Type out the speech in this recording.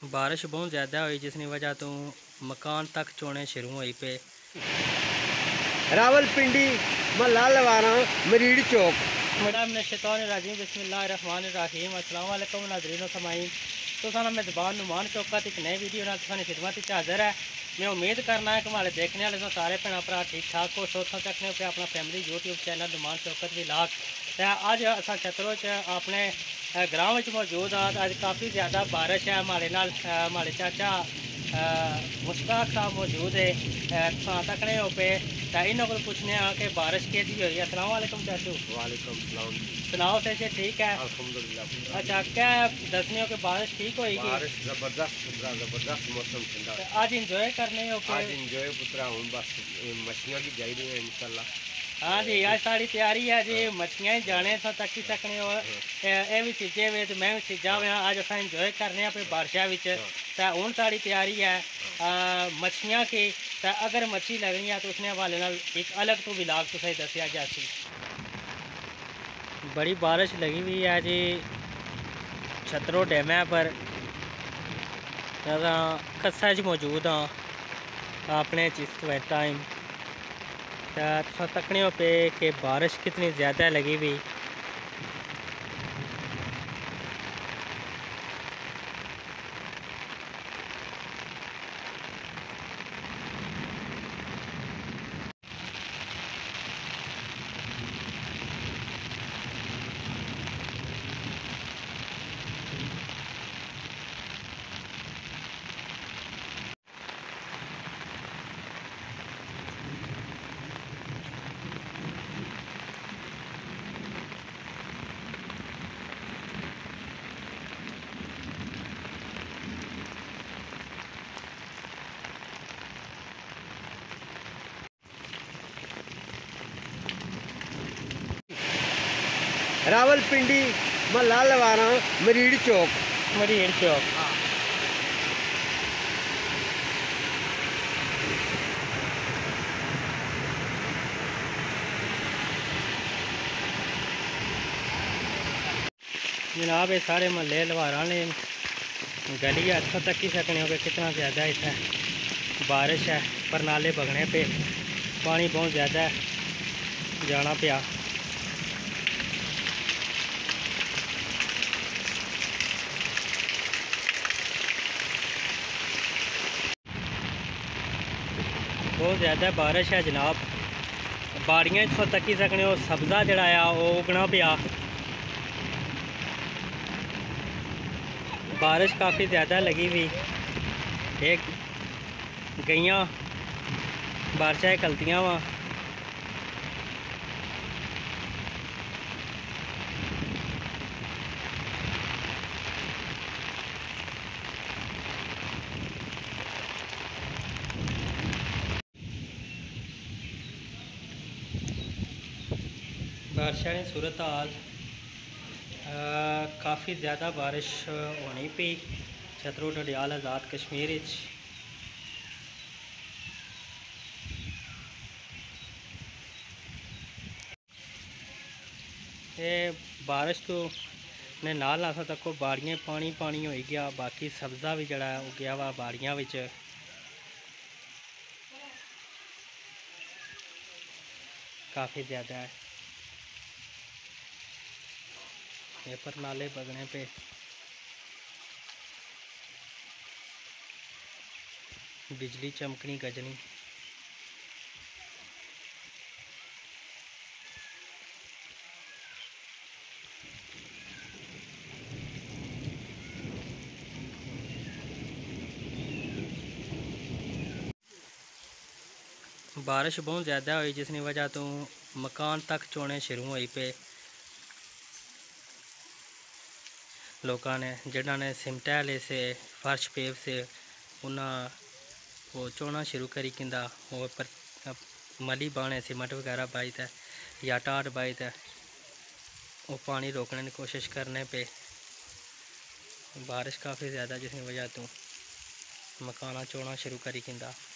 बारिश बहुत ज़्यादा हुई जिसकी वजह तो मकान तक चोने शुरू हुई पे। रावलपिंडी महला लवारा मरीड़ चौक। बिस्मिल्लाहिर्रहमानिर्रहीम। अस्सलाम वालेकुम नाज़रीन समाईन। तो साना मेज़बान नुमान चौकत एक नई वीडियो नाल सानी खिदमत च हाज़िर है। मैं उम्मीद करना है कि हमारे देखने वाले सारे भैन भरा ठीक ठाक हो। सोचो चखने पे अपना फैमिली यूट्यूब चैनल नुमान चौकत भी लाग अज अस छतरों च अपने ग्राम मौजूद हाँ। अज काफ़ी ज़्यादा बारिश है। हमारे चाचा मुश्ताक साहब मौजूद है तकने हो पे। इन्हों को पूछने कि बारिश कैसी हुई है। अस्सलाम वालेकुम चाचू। वालेकुम सलाम। सुनाओ से ठीक है अल्हम्दुलिल्लाह। अच्छा क्या दसने हो कि बारिश ठीक होएगी। बारिश जबरदस्त मौसम ठंडा आज इंजॉय करने हो आज इंजॉय पुत्रा हूँ बस मछलियाँ भी जा रही हैं इंशाल्लाह। हाँ जी आज साड़ी तैयारी है जी मछलियाँ ही जाने तो तक ही सकने हो। ये भी सीजे वे तो मैं भी सीजा हुआ अज अस इंजॉय करने अपनी बारिशा हूँ साड़ी तैयारी है मछलियाँ की। अगर मच्छी लगनी है तो उसने हवाले एक अलग तो विलाग तुसें दसिया जैसी बड़ी बारिश लगी हुई है जी छतरों डैम पर। कस्सा मौजूद हाँ अपने इस टाइम तकने पे कि बारिश कितनी ज़्यादा लगी हुई। रावलपिंडी महला लवारा मरीड़ चौक। जनाब ये सारे महल्ले लवारा ने गली है इतों तक ही सकने हो कितना ज़्यादा इतना बारिश है पर नाले बगने पे पानी बहुत ज़्यादा जाना पिया। बहुत ज़्यादा बारिश है जनाब बाड़ियाँ इतों तक ही सकने हो सब्ज़ा जड़ा आ उगना पिया। बारिश काफ़ी ज़्यादा लगी हुई एक गईयाँ बारिशें कलतियाँ वहाँ बारिशा की सूरत हाल काफ़ी ज़्यादा बारिश होनी पी छतरों डडियाल आज़ाद कश्मीर। ये बारिश तो ने नाल आसा तको बाड़ियाँ पानी पानी हो गया बाकी सब्ज़ा भी जड़ा उगया वा बाड़ियाँ विच काफ़ी ज़्यादा है। ये पर नाले बगने पे बिजली चमकनी गजनी। बारिश बहुत ज़्यादा हुई जिसकी वजह तो मकान तक चोने शुरू हुई पे। लोगों ने जिन्होंने सिमटा ले से फर्श पेव से उन्हें वो चोना शुरू करी किंदा वो पर मली बाने सीमेंट वगैरह बाई था या टाट बाई था वो पानी रोकने की कोशिश करने पे बारिश काफ़ी ज़्यादा जिसकी वजह तो मकाना चोना शुरू करी किंदा।